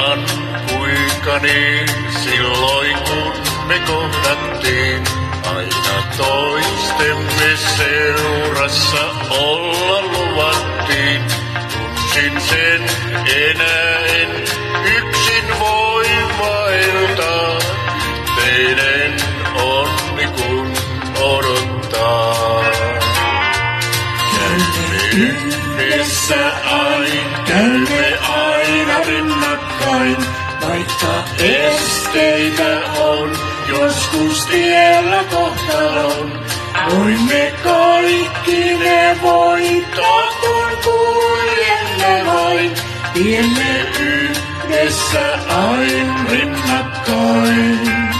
muistan kuinka niin silloin kun me kohdattiin. Aina toistemme seurassa olla luvattiin. Tunsin sen enää en yksin voi vaeltaa. Teidän onni kun odottaa. Käymme aina rinnakkain, vaikka esteitä on joskus tiellä kohtalon. Voimme kaikki ne voittaa, kun kuljemme vain. Tiemme yhdessä aina rinnakkain.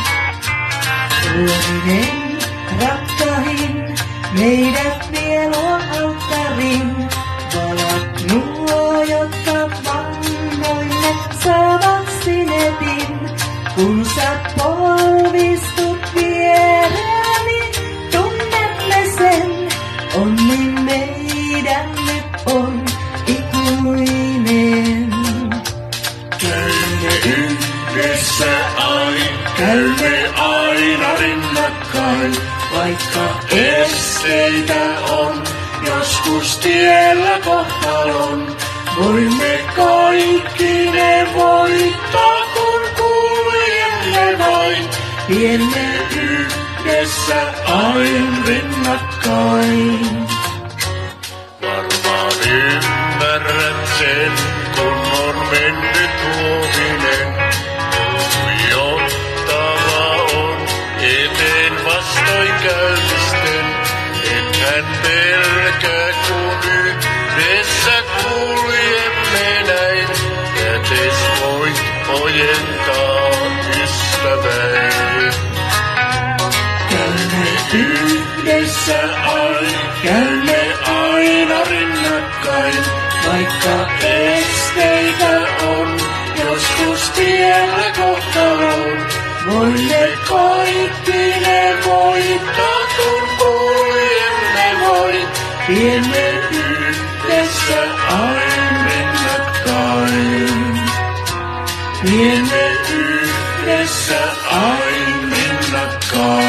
Luominen rakkahin, meidät vie luo alttarin. Valot nuo, jotka vannoille saavat sinetin. Kun sä polvistut vierääni, tunnemme sen. Onni meidän nyt on ikuinen. Käymme aina rinnakkain, vaikka esteitä on joskus tiellä kohtalon. Voimme kaikki ne voittaa, kun kuljemme vain. Tiemme yhdessä aina rinnakkain. Varmaan ymmärrät sen, kun on mennyt huominen. Tuijottava on eteen vastoinkäymisten. Ethän pelkää, kun yhdessä kuljemme näin. Kätes voit ojentaa ystäväin. Käymme aina rinnakkain, vaikka esteitä on joskus tiellä kohtalon. Voimme kaikki ne voittaa, kun kuljemme vain. Tiemme yhdessä aina rinnakkain. Tiemme yhdessä aina rinnakkain.